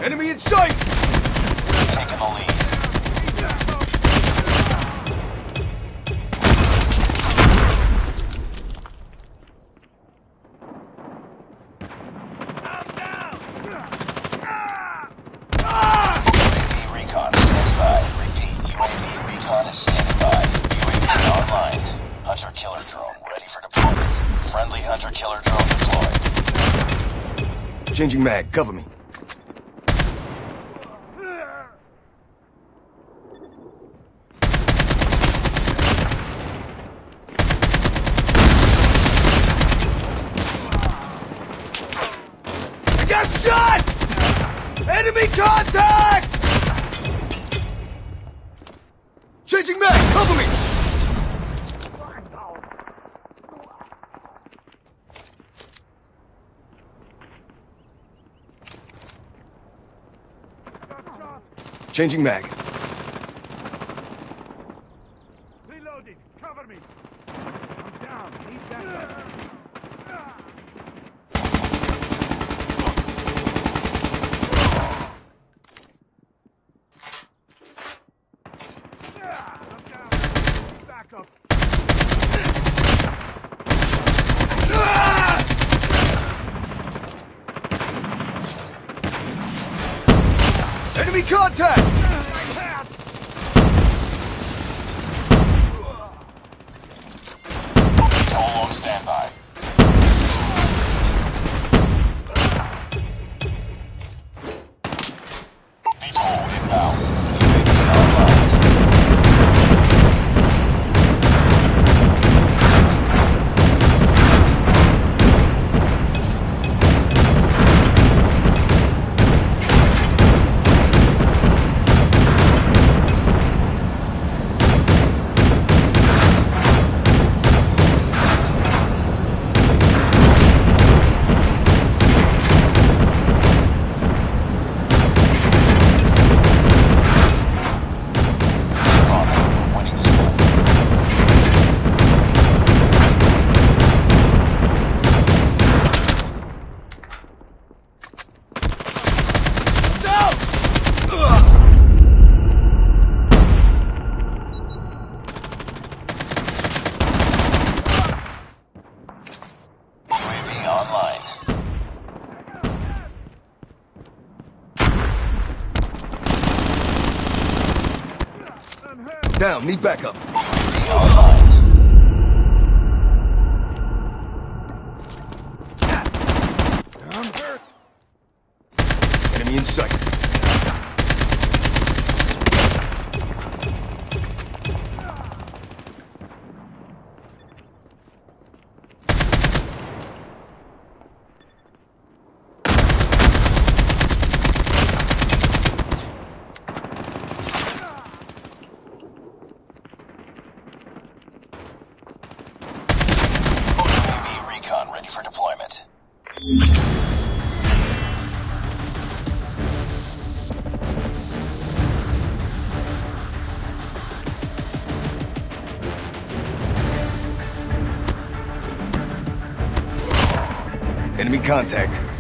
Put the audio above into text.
Enemy in sight! Taking the lead. UAV recon standing by. Repeat, UAV recon is standing by. UAV online. Hunter-killer drone ready for deployment. Friendly hunter-killer drone deployed. Changing mag, cover me. I got shot! Enemy contact! Changing mag, cover me! Changing mag. Reloading. Cover me. I'm down. Need backup. I'm down. Need backup. Enemy contact! All on standby. Behold inbound. UAV online. Winning this one. Down! UAV online. Down, need backup. UAV online. I'm hurt. Enemy in sight. UAV recon ready for deployment. Enemy contact.